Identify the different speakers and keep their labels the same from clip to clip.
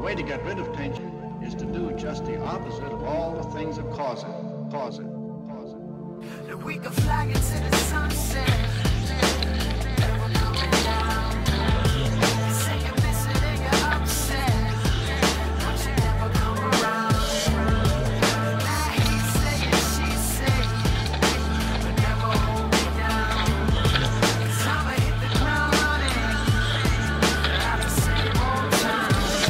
Speaker 1: way to get rid of tension is to do just the opposite of all the things that cause it.
Speaker 2: That we can fly into the sunset. Never coming down. Say you miss it and you're upset, but you never come around. Now he's saying, she's saying, but never hold me down. 'Cause I'ma hit the ground running. Out the same old time.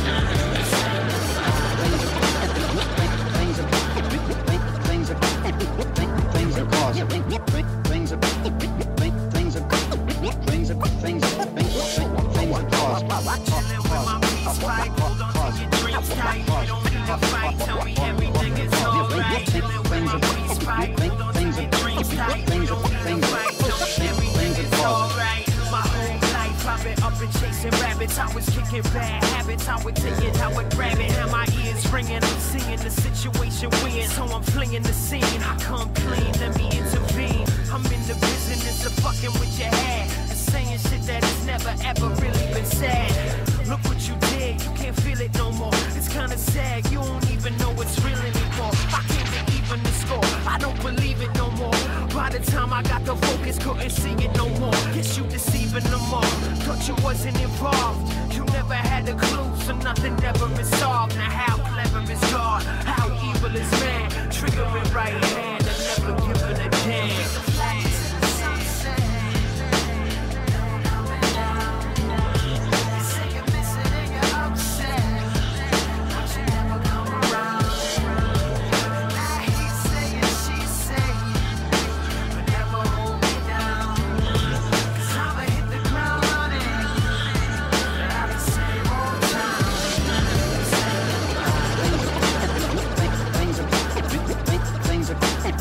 Speaker 2: Chasing rabbits, I was kicking bad habits. I would take it, I would grab it. Now my ears ringing, I'm seeing the situation weird, so I'm flinging the scene. I come clean, let me intervene. I'm in the business of fucking with your head and saying shit that has never ever really been said. Look what you did, you can't feel it no more. It's kinda sad, you don't even know what's real anymore. I can't even the score, I don't believe it no more. By the time I got the focus, couldn't see it no more. Guess you deceiving them all, thought you wasn't involved. You never had a clue, so nothing ever is solved. Now how clever is God, how evil is man. Triggering right hand and never giving a damn.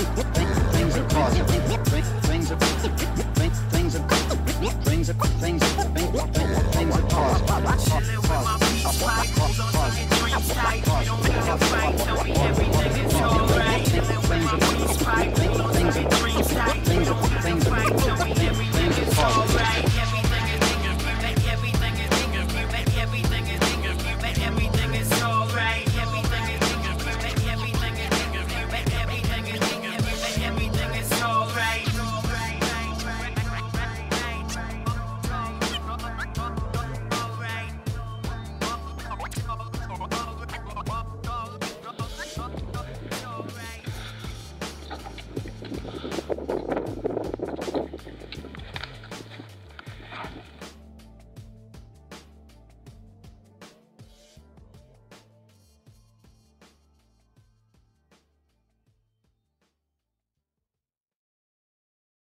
Speaker 1: Things